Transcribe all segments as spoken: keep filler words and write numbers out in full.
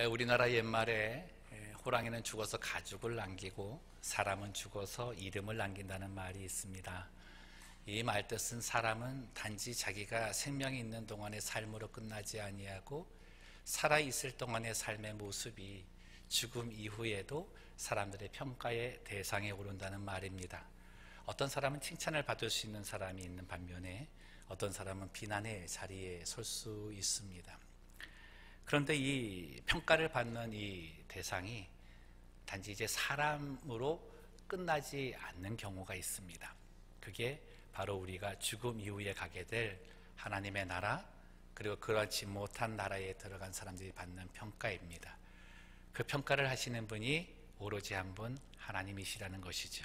우리나라 옛말에 호랑이는 죽어서 가죽을 남기고 사람은 죽어서 이름을 남긴다는 말이 있습니다. 이 말 뜻은 사람은 단지 자기가 생명이 있는 동안의 삶으로 끝나지 아니하고 살아있을 동안의 삶의 모습이 죽음 이후에도 사람들의 평가의 대상에 오른다는 말입니다. 어떤 사람은 칭찬을 받을 수 있는 사람이 있는 반면에 어떤 사람은 비난의 자리에 설 수 있습니다. 그런데 이 평가를 받는 이 대상이 단지 이제 사람으로 끝나지 않는 경우가 있습니다. 그게 바로 우리가 죽음 이후에 가게 될 하나님의 나라, 그리고 그렇지 못한 나라에 들어간 사람들이 받는 평가입니다. 그 평가를 하시는 분이 오로지 한 분 하나님이시라는 것이죠.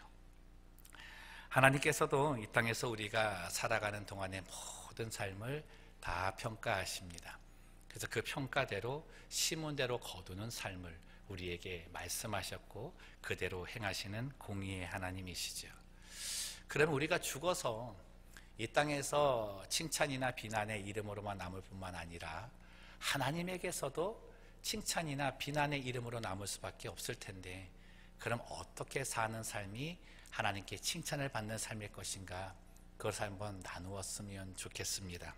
하나님께서도 이 땅에서 우리가 살아가는 동안의 모든 삶을 다 평가하십니다. 그래서 그 평가대로 심은대로 거두는 삶을 우리에게 말씀하셨고 그대로 행하시는 공의의 하나님이시죠. 그럼 우리가 죽어서 이 땅에서 칭찬이나 비난의 이름으로만 남을 뿐만 아니라 하나님에게서도 칭찬이나 비난의 이름으로 남을 수밖에 없을 텐데, 그럼 어떻게 사는 삶이 하나님께 칭찬을 받는 삶일 것인가, 그것을 한번 나누었으면 좋겠습니다.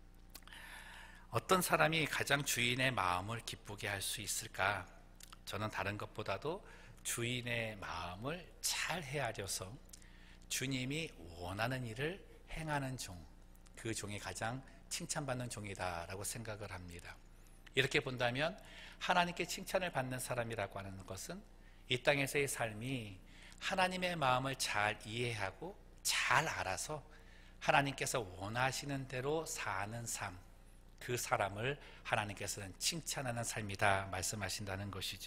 어떤 사람이 가장 주인의 마음을 기쁘게 할 수 있을까? 저는 다른 것보다도 주인의 마음을 잘 헤아려서 주님이 원하는 일을 행하는 종, 그 종이 가장 칭찬받는 종이다라고 생각을 합니다. 이렇게 본다면 하나님께 칭찬을 받는 사람이라고 하는 것은 이 땅에서의 삶이 하나님의 마음을 잘 이해하고 잘 알아서 하나님께서 원하시는 대로 사는 삶, 그 사람을 하나님께서는 칭찬하는 삶이다 말씀하신다는 것이죠.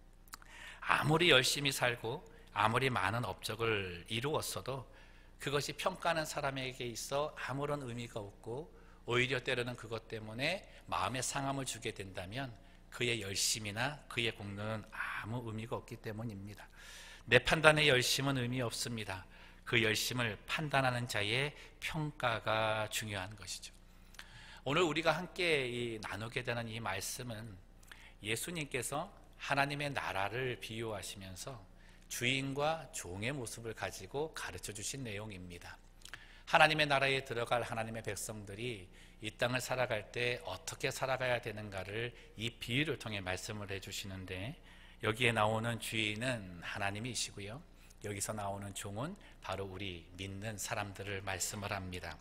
아무리 열심히 살고 아무리 많은 업적을 이루었어도 그것이 평가하는 사람에게 있어 아무런 의미가 없고 오히려 때로는 그것 때문에 마음의 상함을 주게 된다면 그의 열심이나 그의 공로는 아무 의미가 없기 때문입니다. 내 판단의 열심은 의미 없습니다. 그 열심을 판단하는 자의 평가가 중요한 것이죠. 오늘 우리가 함께 이 나누게 되는 이 말씀은 예수님께서 하나님의 나라를 비유하시면서 주인과 종의 모습을 가지고 가르쳐 주신 내용입니다. 하나님의 나라에 들어갈 하나님의 백성들이 이 땅을 살아갈 때 어떻게 살아가야 되는가를 이 비유를 통해 말씀을 해주시는데, 여기에 나오는 주인은 하나님이시고요, 여기서 나오는 종은 바로 우리 믿는 사람들을 말씀을 합니다.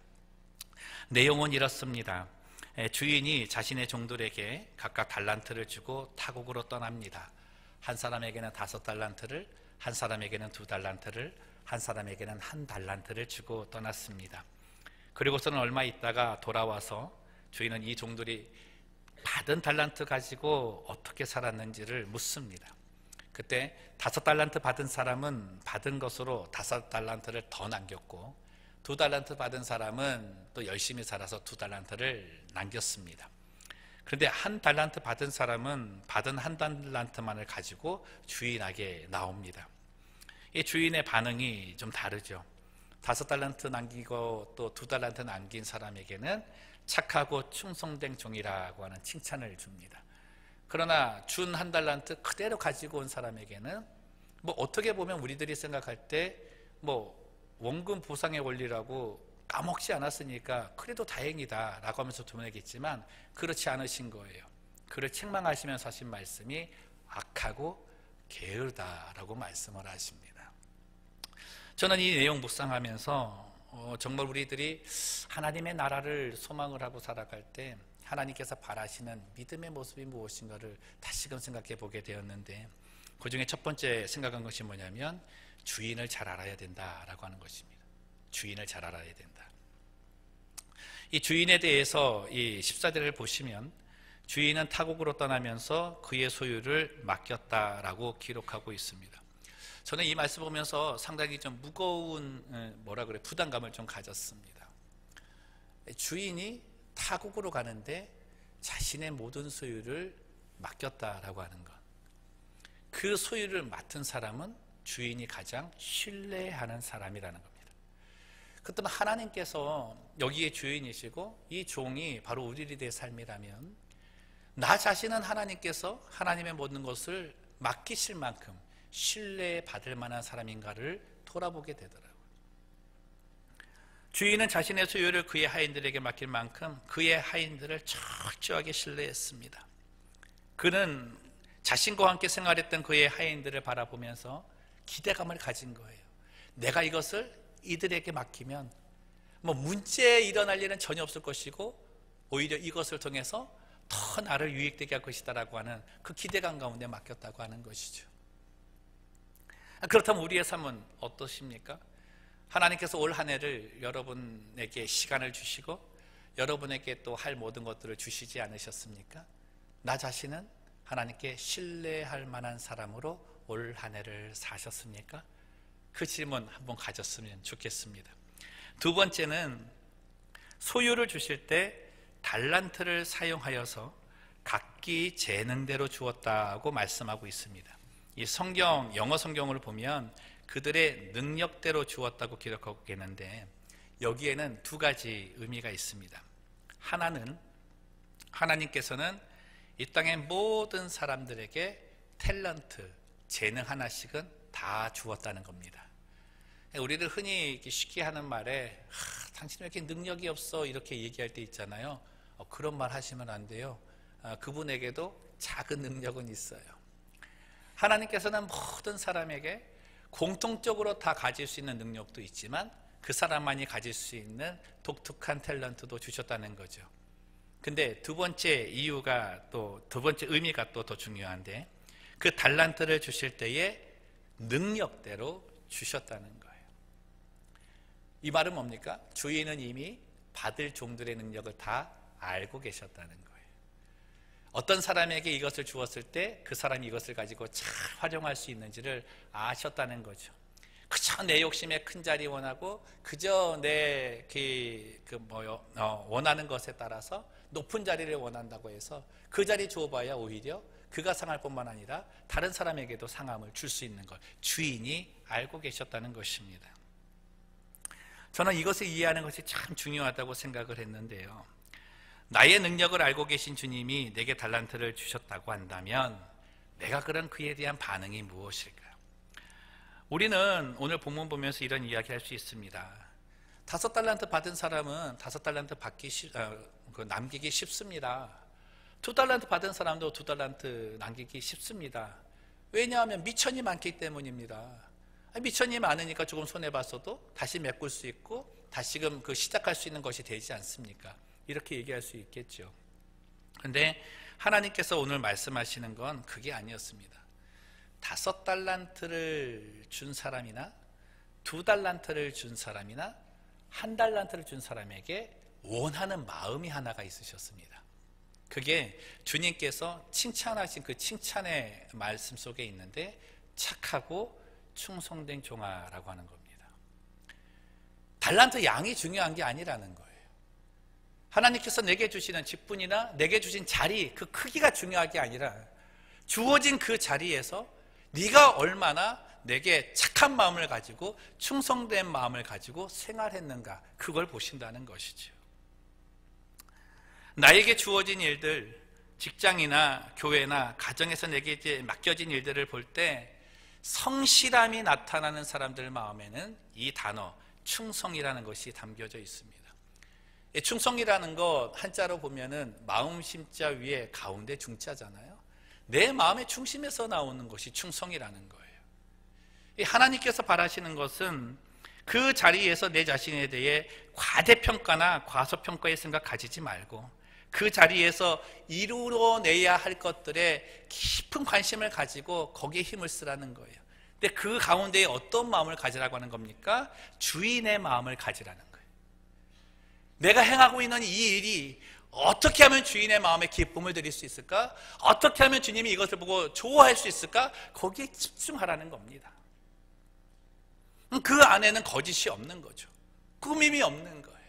내용은 이렇습니다. 주인이 자신의 종들에게 각각 달란트를 주고 타국으로 떠납니다. 한 사람에게는 다섯 달란트를, 한 사람에게는 두 달란트를, 한 사람에게는 한 달란트를 주고 떠났습니다. 그리고서는 얼마 있다가 돌아와서 주인은 이 종들이 받은 달란트 가지고 어떻게 살았는지를 묻습니다. 그때 다섯 달란트 받은 사람은 받은 것으로 다섯 달란트를 더 남겼고, 두 달란트 받은 사람은 또 열심히 살아서 두 달란트를 남겼습니다. 그런데 한 달란트 받은 사람은 받은 한 달란트만을 가지고 주인에게 나옵니다. 이 주인의 반응이 좀 다르죠. 다섯 달란트 남기고 또 두 달란트 남긴 사람에게는 착하고 충성된 종이라고 하는 칭찬을 줍니다. 그러나 준 한 달란트 그대로 가지고 온 사람에게는 뭐 어떻게 보면 우리들이 생각할 때 뭐 원금 보상의 원리라고 까먹지 않았으니까 그래도 다행이다 라고 하면서 도면하겠지만 그렇지 않으신 거예요. 그를 책망하시면서 하신 말씀이 악하고 게으르다라고 말씀을 하십니다. 저는 이 내용 묵상하면서 어, 정말 우리들이 하나님의 나라를 소망을 하고 살아갈 때 하나님께서 바라시는 믿음의 모습이 무엇인가를 다시금 생각해 보게 되었는데, 그 중에 첫 번째 생각한 것이 뭐냐면 주인을 잘 알아야 된다라고 하는 것입니다. 주인을 잘 알아야 된다. 이 주인에 대해서 이 십사 절을 보시면 주인은 타국으로 떠나면서 그의 소유를 맡겼다라고 기록하고 있습니다. 저는 이 말씀 보면서 상당히 좀 무거운 뭐라 그래 부담감을 좀 가졌습니다. 주인이 타국으로 가는데 자신의 모든 소유를 맡겼다라고 하는 것, 그 소유를 맡은 사람은 주인이 가장 신뢰하는 사람이라는 겁니다. 그렇다면 하나님께서 여기에 주인이시고 이 종이 바로 우리들의 삶이라면 나 자신은 하나님께서 하나님의 모든 것을 맡기실 만큼 신뢰받을 만한 사람인가를 돌아보게 되더라고요. 주인은 자신의 소유를 그의 하인들에게 맡길 만큼 그의 하인들을 철저하게 신뢰했습니다. 그는 자신과 함께 생활했던 그의 하인들을 바라보면서 기대감을 가진 거예요. 내가 이것을 이들에게 맡기면 뭐 문제 일어날 일은 전혀 없을 것이고 오히려 이것을 통해서 더 나를 유익되게 할 것이다 라고 하는 그 기대감 가운데 맡겼다고 하는 것이죠. 그렇다면 우리의 삶은 어떠십니까? 하나님께서 올 한 해를 여러분에게 시간을 주시고 여러분에게 또 할 모든 것들을 주시지 않으셨습니까? 나 자신은 하나님께 신뢰할 만한 사람으로 올 한 해를 사셨습니까? 그 질문 한번 가졌으면 좋겠습니다. 두 번째는 소유를 주실 때 달란트를 사용하여서 각기 재능대로 주었다고 말씀하고 있습니다. 이 성경, 영어 성경을 보면 그들의 능력대로 주었다고 기록하고 있는데 여기에는 두 가지 의미가 있습니다. 하나는 하나님께서는 이 땅의 모든 사람들에게 탤런트, 재능 하나씩은 다 주었다는 겁니다. 우리들 흔히 쉽게 하는 말에 당신 왜 이렇게 능력이 없어 이렇게 얘기할 때 있잖아요. 어, 그런 말 하시면 안 돼요. 어, 그분에게도 작은 능력은 있어요. 하나님께서는 모든 사람에게 공통적으로 다 가질 수 있는 능력도 있지만 그 사람만이 가질 수 있는 독특한 탤런트도 주셨다는 거죠. 근데 두 번째 이유가 또 두 번째 의미가 또 더 중요한데 그 달란트를 주실 때에 능력대로 주셨다는 거예요. 이 말은 뭡니까? 주인은 이미 받을 종들의 능력을 다 알고 계셨다는 거예요. 어떤 사람에게 이것을 주었을 때 그 사람이 이것을 가지고 잘 활용할 수 있는지를 아셨다는 거죠. 그저 내 욕심에 큰 자리 원하고 그저 내 그, 그 뭐요, 어, 원하는 것에 따라서 높은 자리를 원한다고 해서 그 자리 줘봐야 오히려 그가 상할 뿐만 아니라 다른 사람에게도 상함을 줄 수 있는 걸 주인이 알고 계셨다는 것입니다. 저는 이것을 이해하는 것이 참 중요하다고 생각을 했는데요. 나의 능력을 알고 계신 주님이 내게 달란트를 주셨다고 한다면 내가 그런 그에 대한 반응이 무엇일까요? 우리는 오늘 본문 보면서 이런 이야기 할 수 있습니다. 다섯 달란트 받은 사람은 다섯 달란트 받기 쉽, 어, 그 남기기 쉽습니다. 두 달란트 받은 사람도 두 달란트 남기기 쉽습니다. 왜냐하면 미천이 많기 때문입니다. 미천이 많으니까 조금 손해봤어도 다시 메꿀 수 있고 다시금 그 시작할 수 있는 것이 되지 않습니까? 이렇게 얘기할 수 있겠죠. 그런데 하나님께서 오늘 말씀하시는 건 그게 아니었습니다. 다섯 달란트를 준 사람이나 두 달란트를 준 사람이나 한 달란트를 준 사람에게 원하는 마음이 하나가 있으셨습니다. 그게 주님께서 칭찬하신 그 칭찬의 말씀 속에 있는데 착하고 충성된 종아라고 하는 겁니다. 달란트 양이 중요한 게 아니라는 거예요. 하나님께서 내게 주시는 직분이나 내게 주신 자리, 그 크기가 중요한 게 아니라 주어진 그 자리에서 네가 얼마나 내게 착한 마음을 가지고 충성된 마음을 가지고 생활했는가, 그걸 보신다는 것이죠. 나에게 주어진 일들, 직장이나 교회나 가정에서 내게 이제 맡겨진 일들을 볼 때 성실함이 나타나는 사람들 마음에는 이 단어 충성이라는 것이 담겨져 있습니다. 충성이라는 것 한자로 보면은 마음 심자 위에 가운데 중자잖아요. 내 마음의 중심에서 나오는 것이 충성이라는 거예요. 하나님께서 바라시는 것은 그 자리에서 내 자신에 대해 과대평가나 과소평가의 생각 가지지 말고 그 자리에서 이루어내야 할 것들에 깊은 관심을 가지고 거기에 힘을 쓰라는 거예요. 근데 그 가운데에 어떤 마음을 가지라고 하는 겁니까? 주인의 마음을 가지라는 거예요. 내가 행하고 있는 이 일이 어떻게 하면 주인의 마음에 기쁨을 드릴 수 있을까? 어떻게 하면 주님이 이것을 보고 좋아할 수 있을까? 거기에 집중하라는 겁니다. 그 안에는 거짓이 없는 거죠. 꾸밈이 없는 거예요.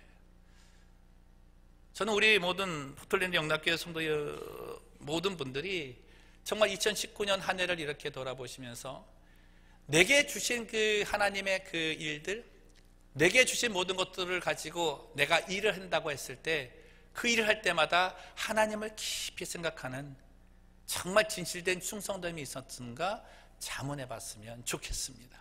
저는 우리 모든 포틀랜드 영락교회 성도의 모든 분들이 정말 이천십구 년 한 해를 이렇게 돌아보시면서 내게 주신 그 하나님의 그 일들, 내게 주신 모든 것들을 가지고 내가 일을 한다고 했을 때 그 일을 할 때마다 하나님을 깊이 생각하는 정말 진실된 충성됨이 있었는가 자문해 봤으면 좋겠습니다.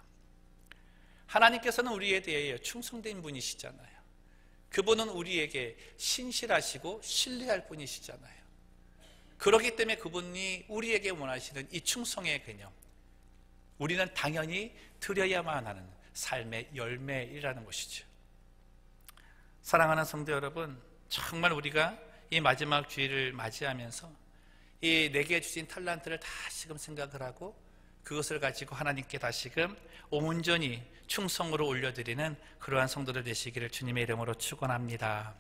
하나님께서는 우리에 대해 충성된 분이시잖아요. 그분은 우리에게 신실하시고 신뢰할 분이시잖아요. 그렇기 때문에 그분이 우리에게 원하시는 이 충성의 개념, 우리는 당연히 드려야만 하는 삶의 열매이라는 것이죠. 사랑하는 성도 여러분, 정말 우리가 이 마지막 주일을 맞이하면서 이 내게 주신 탈란트를 다시금 생각을 하고 그것을 가지고 하나님께 다시금 온전히 충성으로 올려드리는 그러한 성도들 되시기를 주님의 이름으로 축원합니다.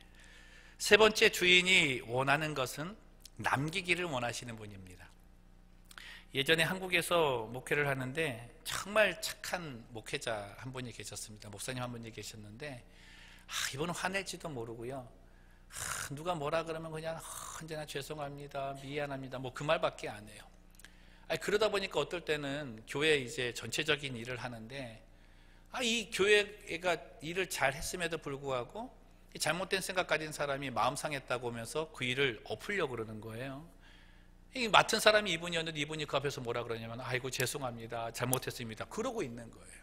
세 번째, 주인이 원하는 것은 남기기를 원하시는 분입니다. 예전에 한국에서 목회를 하는데 정말 착한 목회자 한 분이 계셨습니다. 목사님 한 분이 계셨는데 아, 이분은 화낼지도 모르고요, 아, 누가 뭐라 그러면 그냥 아, 언제나 죄송합니다, 미안합니다, 뭐 그 말밖에 안 해요. 아니, 그러다 보니까 어떨 때는 교회 이제 전체적인 일을 하는데 아, 이 교회가 일을 잘 했음에도 불구하고 잘못된 생각 가진 사람이 마음 상했다고 하면서 그 일을 엎으려고 그러는 거예요. 이 맡은 사람이 이분이었는데 이분이 그 앞에서 뭐라 그러냐면 아이고 죄송합니다, 잘못했습니다, 그러고 있는 거예요.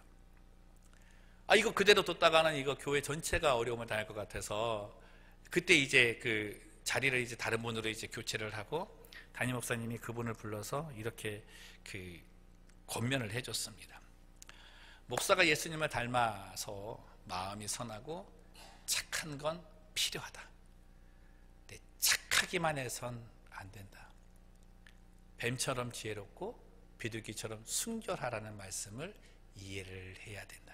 아, 이거 그대로 뒀다가는 이거 교회 전체가 어려움을 당할 것 같아서 그때 이제 그 자리를 이제 다른 분으로 이제 교체를 하고 담임 목사님이 그분을 불러서 이렇게 그 권면을 해줬습니다. 목사가 예수님을 닮아서 마음이 선하고 착한 건 필요하다. 근데 착하기만 해선 안 된다. 뱀처럼 지혜롭고 비둘기처럼 순결하라는 말씀을 이해를 해야 된다.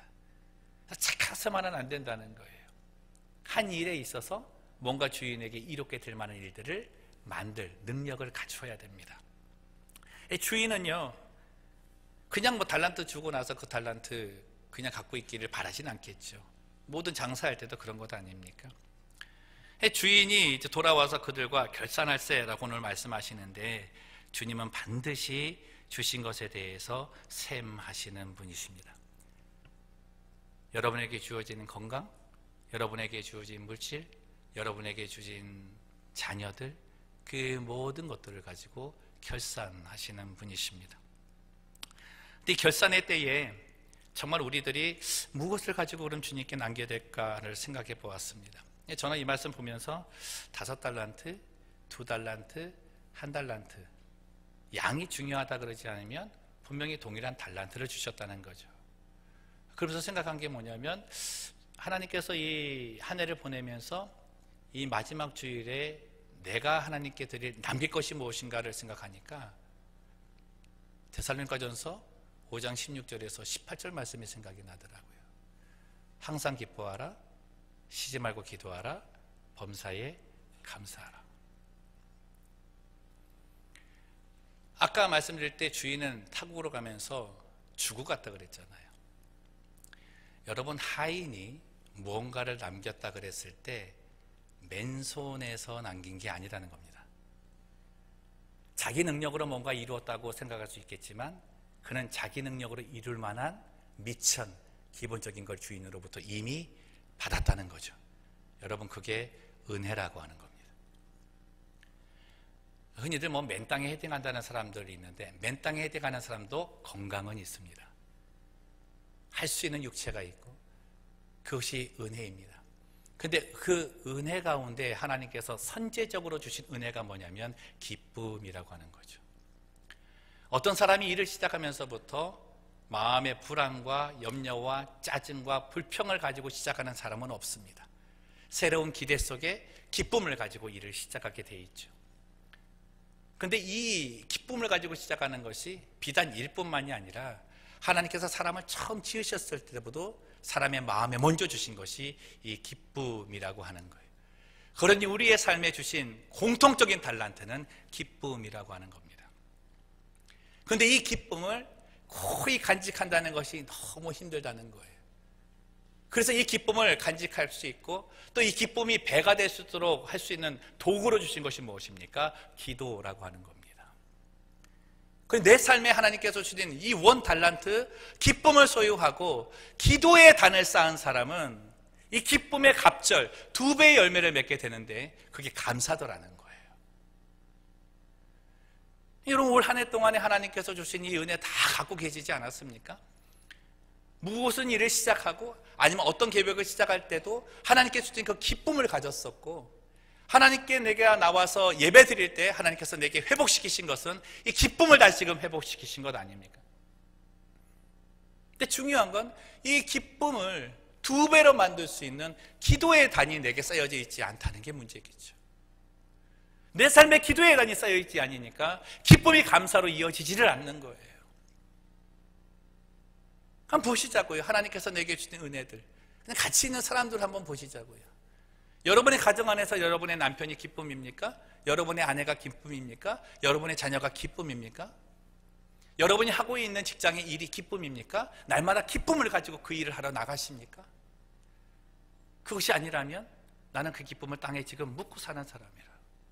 착해서만은 안 된다는 거예요. 한 일에 있어서 뭔가 주인에게 이롭게 될 만한 일들을 만들 능력을 갖춰야 됩니다. 주인은요, 그냥 뭐 달란트 주고 나서 그 달란트 그냥 갖고 있기를 바라진 않겠죠. 모든 장사할 때도 그런 것 아닙니까? 주인이 이제 돌아와서 그들과 결산할세라고 오늘 말씀하시는데 주님은 반드시 주신 것에 대해서 셈하시는 분이십니다. 여러분에게 주어지는 건강, 여러분에게 주어진 물질, 여러분에게 주어진 자녀들, 그 모든 것들을 가지고 결산하시는 분이십니다. 이 결산의 때에 정말 우리들이 무엇을 가지고 그럼 주님께 남겨야 될까를 생각해 보았습니다. 저는 이 말씀 보면서 다섯 달란트, 두 달란트, 한 달란트, 양이 중요하다 그러지 않으면 분명히 동일한 달란트를 주셨다는 거죠. 그러면서 생각한 게 뭐냐면 하나님께서 이 한 해를 보내면서 이 마지막 주일에 내가 하나님께 드릴 남길 것이 무엇인가를 생각하니까 데살로니가전서 오 장 십육 절에서 십팔 절 말씀이 생각이 나더라고요. 항상 기뻐하라, 쉬지 말고 기도하라, 범사에 감사하라. 아까 말씀드릴 때 주인은 타국으로 가면서 죽어 갔다 그랬잖아요. 여러분, 하인이 무언가를 남겼다 그랬을 때 맨손에서 남긴 게 아니라는 겁니다. 자기 능력으로 뭔가 이루었다고 생각할 수 있겠지만 그는 자기 능력으로 이룰 만한 미천, 기본적인 걸 주인으로부터 이미 받았다는 거죠. 여러분, 그게 은혜라고 하는 겁니다. 흔히들 뭐 맨땅에 헤딩한다는 사람들이 있는데 맨땅에 헤딩하는 사람도 건강은 있습니다. 할 수 있는 육체가 있고 그것이 은혜입니다. 근데 그 은혜 가운데 하나님께서 선제적으로 주신 은혜가 뭐냐면 기쁨이라고 하는 거죠. 어떤 사람이 일을 시작하면서부터 마음의 불안과 염려와 짜증과 불평을 가지고 시작하는 사람은 없습니다. 새로운 기대 속에 기쁨을 가지고 일을 시작하게 돼 있죠. 근데 이 기쁨을 가지고 시작하는 것이 비단 일뿐만이 아니라 하나님께서 사람을 처음 지으셨을 때부터 사람의 마음에 먼저 주신 것이 이 기쁨이라고 하는 거예요. 그러니 우리의 삶에 주신 공통적인 달란트는 기쁨이라고 하는 겁니다. 그런데 이 기쁨을 고이 간직한다는 것이 너무 힘들다는 거예요. 그래서 이 기쁨을 간직할 수 있고 또 이 기쁨이 배가 될 수 있도록 할 수 있는 도구로 주신 것이 무엇입니까? 기도라고 하는 겁니다. 내 삶에 하나님께서 주신 이 원 달란트, 기쁨을 소유하고 기도의 단을 쌓은 사람은 이 기쁨의 갑절, 두 배의 열매를 맺게 되는데 그게 감사도라는 거예요. 여러분, 올 한 해 동안에 하나님께서 주신 이 은혜 다 갖고 계시지 않았습니까? 무슨 일을 시작하고 아니면 어떤 계획을 시작할 때도 하나님께 주신 그 기쁨을 가졌었고, 하나님께 내가 나와서 예배 드릴 때 하나님께서 내게 회복시키신 것은 이 기쁨을 다시금 회복시키신 것 아닙니까? 근데 중요한 건 이 기쁨을 두 배로 만들 수 있는 기도의 단이 내게 쌓여져 있지 않다는 게 문제겠죠. 내 삶에 기도의 단이 쌓여 있지 않으니까 기쁨이 감사로 이어지지를 않는 거예요. 한번 보시자고요. 하나님께서 내게 주신 은혜들, 그냥 같이 있는 사람들 한번 보시자고요. 여러분의 가정 안에서 여러분의 남편이 기쁨입니까? 여러분의 아내가 기쁨입니까? 여러분의 자녀가 기쁨입니까? 여러분이 하고 있는 직장의 일이 기쁨입니까? 날마다 기쁨을 가지고 그 일을 하러 나가십니까? 그것이 아니라면 나는 그 기쁨을 땅에 지금 묻고 사는 사람이라.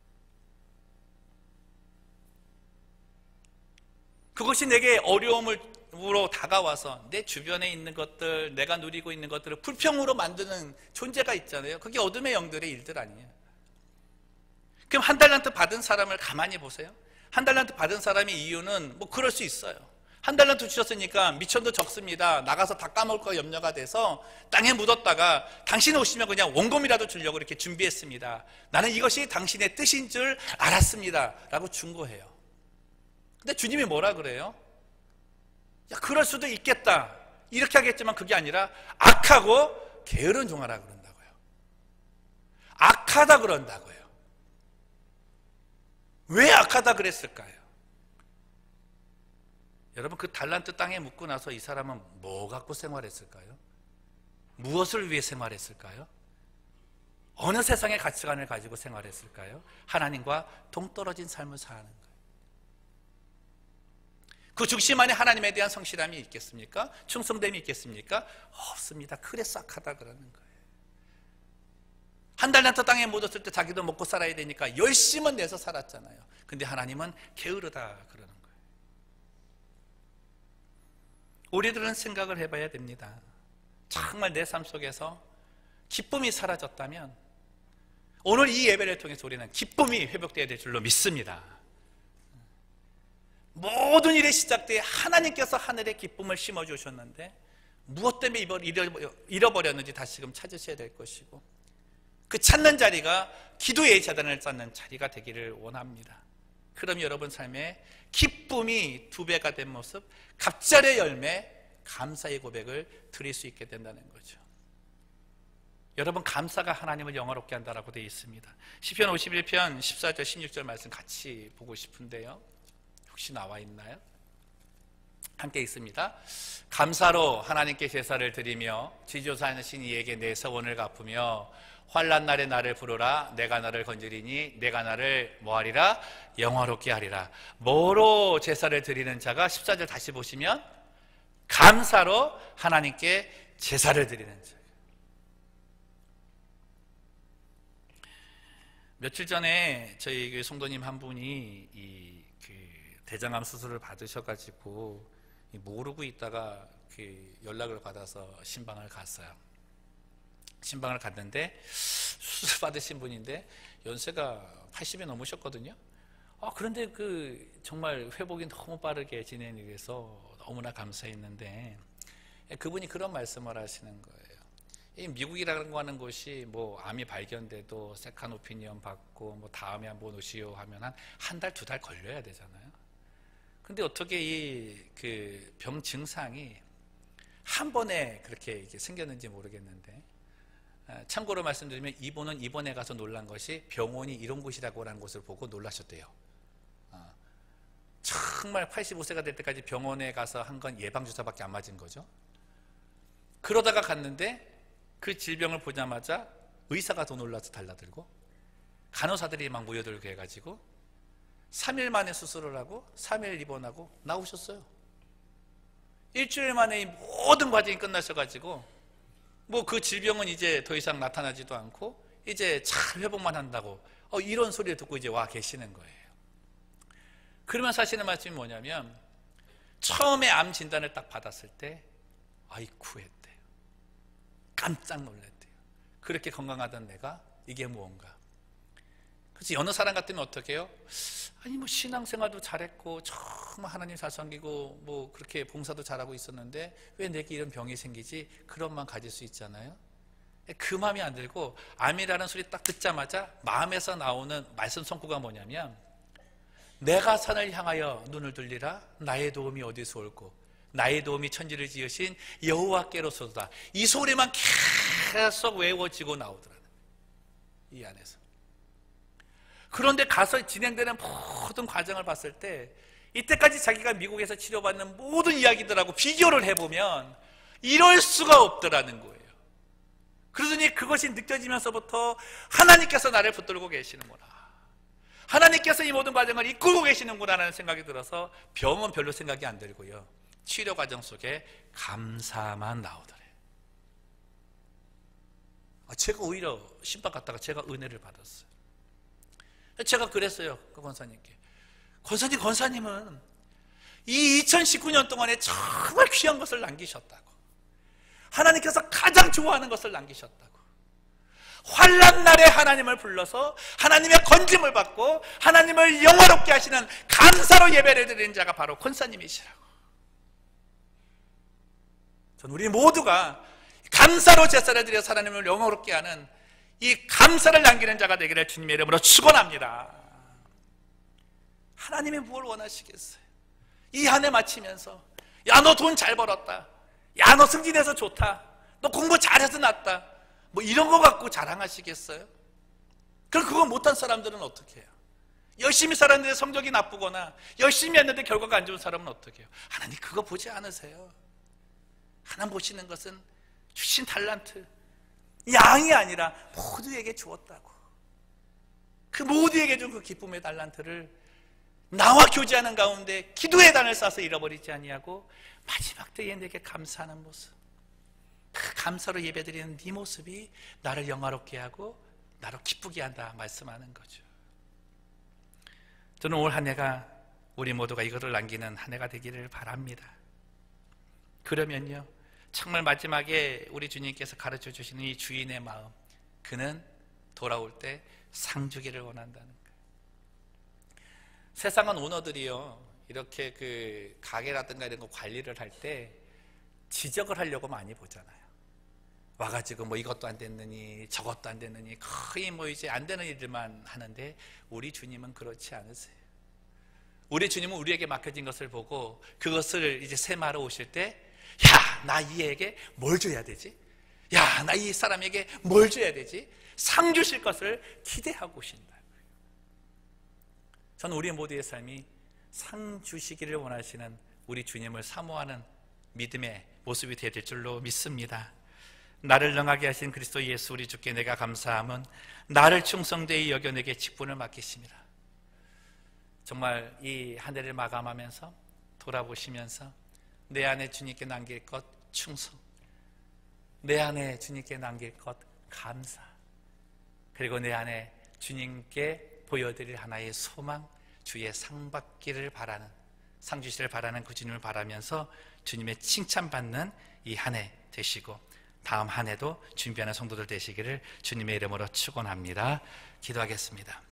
그것이 내게 어려움으로 다가와서 내 주변에 있는 것들, 내가 누리고 있는 것들을 불평으로 만드는 존재가 있잖아요. 그게 어둠의 영들의 일들 아니에요. 그럼 한 달란트 받은 사람을 가만히 보세요. 한 달란트 받은 사람의 이유는 뭐 그럴 수 있어요. 한 달란트 주셨으니까 미천도 적습니다. 나가서 다 까먹을 거 염려가 돼서 땅에 묻었다가 당신 오시면 그냥 원금이라도 주려고 이렇게 준비했습니다. 나는 이것이 당신의 뜻인 줄 알았습니다. 라고 준 거예요. 근데 주님이 뭐라 그래요? 야, 그럴 수도 있겠다. 이렇게 하겠지만 그게 아니라 악하고 게으른 종아라 그런다고요. 악하다 그런다고요. 왜 악하다 그랬을까요? 여러분, 그 달란트 땅에 묻고 나서 이 사람은 뭐 갖고 생활했을까요? 무엇을 위해 생활했을까요? 어느 세상의 가치관을 가지고 생활했을까요? 하나님과 동떨어진 삶을 사는 거예요. 그 중심 안에 하나님에 대한 성실함이 있겠습니까? 충성됨이 있겠습니까? 없습니다. 그래서 악하다 그러는 거예요. 한 달란트 땅에 묻었을 때 자기도 먹고 살아야 되니까 열심은 내서 살았잖아요. 근데 하나님은 게으르다 그러는 거예요. 우리들은 생각을 해봐야 됩니다. 정말 내 삶 속에서 기쁨이 사라졌다면 오늘 이 예배를 통해서 우리는 기쁨이 회복되어야 될 줄로 믿습니다. 모든 일이 시작되어 하나님께서 하늘에 기쁨을 심어주셨는데 무엇 때문에 잃어버렸는지 다시금 찾으셔야 될 것이고, 그 찾는 자리가 기도의 재단을 쌓는 자리가 되기를 원합니다. 그럼 여러분 삶에 기쁨이 두 배가 된 모습, 갑절의 열매, 감사의 고백을 드릴 수 있게 된다는 거죠. 여러분, 감사가 하나님을 영화롭게 한다라고 되어 있습니다. 시편 오십일 편 십사 절 십육 절 말씀 같이 보고 싶은데요, 혹시 나와 있나요? 함께 있습니다. 감사로 하나님께 제사를 드리며 지조사하신 이에게 내 서원을 갚으며 환난 날에 나를 부르라. 내가 나를 건지리니 내가 나를 뭐하리라? 영화롭게 하리라. 뭐로 제사를 드리는 자가, 십사 절 다시 보시면 감사로 하나님께 제사를 드리는 자. 며칠 전에 저희 그 성도님 한 분이 이 그 대장암 수술을 받으셔가지고 모르고 있다가 그 연락을 받아서 신방을 갔어요. 신방을 갔는데 수술 받으신 분인데 연세가 팔십이 넘으셨거든요. 아, 그런데 그 정말 회복이 너무 빠르게 진행이 돼서 너무나 감사했는데 그분이 그런 말씀을 하시는 거예요. 이 미국이라고 하는 곳이 뭐 암이 발견돼도 세컨 오피니언 받고 뭐 다음에 한번 오시오 하면 한 한 달, 두 달 걸려야 되잖아요. 근데 어떻게 이 그 병 증상이 한 번에 그렇게 생겼는지 모르겠는데, 참고로 말씀드리면 이분은 이번에 가서 놀란 것이 병원이 이런 곳이라고 하는 곳을 보고 놀라셨대요. 정말 팔십오 세가 될 때까지 병원에 가서 한 건 예방주사밖에 안 맞은 거죠. 그러다가 갔는데 그 질병을 보자마자 의사가 더 놀라서 달라들고 간호사들이 막 모여들고 해가지고 삼 일 만에 수술을 하고 삼 일 입원하고 나오셨어요. 일주일 만에 이 모든 과정이 끝나셔가지고 뭐 그 질병은 이제 더 이상 나타나지도 않고 이제 잘 회복만 한다고 어, 이런 소리를 듣고 이제 와 계시는 거예요. 그러면서 하시는 말씀이 뭐냐면, 처음에 암 진단을 딱 받았을 때 아이쿠 했대요. 깜짝 놀랐대요. 그렇게 건강하던 내가 이게 무언가. 그래서 어느 사람 같으면 어떻게 해요? 아니 뭐 신앙생활도 잘했고 정말 하나님 잘 섬기고 뭐 그렇게 봉사도 잘하고 있었는데 왜 내게 이런 병이 생기지? 그런 마음 가질 수 있잖아요. 그 마음이 안 들고 암이라는 소리 딱 듣자마자 마음에서 나오는 말씀 성구가 뭐냐면 내가 산을 향하여 눈을 돌리라 나의 도움이 어디서 올고 나의 도움이 천지를 지으신 여호와께로소이다. 이 소리만 계속 외워지고 나오더라고요. 이 안에서. 그런데 가서 진행되는 모든 과정을 봤을 때 이때까지 자기가 미국에서 치료받는 모든 이야기들하고 비교를 해보면 이럴 수가 없더라는 거예요. 그러더니 그것이 느껴지면서부터 하나님께서 나를 붙들고 계시는구나, 하나님께서 이 모든 과정을 이끌고 계시는구나 라는 생각이 들어서 병은 별로 생각이 안 들고요, 치료 과정 속에 감사만 나오더래요. 제가 오히려 신박 갔다가 제가 은혜를 받았어요. 제가 그랬어요, 그 권사님께. 권사님, 권사님은 이 이천십구 년 동안에 정말 귀한 것을 남기셨다고, 하나님께서 가장 좋아하는 것을 남기셨다고, 환난 날에 하나님을 불러서 하나님의 건짐을 받고 하나님을 영화롭게 하시는 감사로 예배를 드리는 자가 바로 권사님이시라고. 전 우리 모두가 감사로 제사를 드려서 하나님을 영화롭게 하는 이 감사를 남기는 자가 되기를 주님의 이름으로 축원합니다. 하나님이 무엇을 원하시겠어요? 이 한 해 마치면서 야, 너 돈 잘 벌었다, 야, 너 승진해서 좋다, 너 공부 잘해서 낫다, 뭐 이런 거 갖고 자랑하시겠어요? 그럼 그거 못한 사람들은 어떻게 해요? 열심히 살았는데 성적이 나쁘거나 열심히 했는데 결과가 안 좋은 사람은 어떻게 해요? 하나님 그거 보지 않으세요. 하나님 보시는 것은 주신 달란트, 양이 아니라 모두에게 주었다고. 그 모두에게 준 그 기쁨의 달란트를 나와 교제하는 가운데 기도의 단을 쌓아서 잃어버리지 아니하고 마지막 때에 내게 감사하는 모습, 그 감사로 예배드리는 네 모습이 나를 영화롭게 하고 나를 기쁘게 한다 말씀하는 거죠. 저는 올 한 해가 우리 모두가 이것을 남기는 한 해가 되기를 바랍니다. 그러면요, 정말 마지막에 우리 주님께서 가르쳐 주시는 이 주인의 마음, 그는 돌아올 때 상 주기를 원한다는 거예요. 세상은 오너들이요, 이렇게 그 가게라든가 이런 거 관리를 할 때 지적을 하려고 많이 보잖아요. 와가지고 뭐 이것도 안 됐느니 저것도 안 됐느니 거의 뭐 이제 안 되는 일들만 하는데 우리 주님은 그렇지 않으세요. 우리 주님은 우리에게 맡겨진 것을 보고 그것을 이제 세마로 오실 때 야, 나 이 애에게 뭘 줘야 되지? 야, 나 이 사람에게 뭘 줘야 되지? 상 주실 것을 기대하고 오신다. 저는 우리 모두의 삶이 상 주시기를 원하시는 우리 주님을 사모하는 믿음의 모습이 되어야 될 줄로 믿습니다. 나를 능하게 하신 그리스도 예수 우리 주께 내가 감사함은 나를 충성되이 여겨 내게 직분을 맡기심이라. 정말 이 한 해를 마감하면서 돌아보시면서 내 안에 주님께 남길 것 충성, 내 안에 주님께 남길 것 감사, 그리고 내 안에 주님께 보여드릴 하나의 소망, 주의 상 받기를 바라는, 상 주시를 바라는 그 주님을 바라면서 주님의 칭찬받는 이 한 해 되시고 다음 한 해도 준비하는 성도들 되시기를 주님의 이름으로 축원합니다. 기도하겠습니다.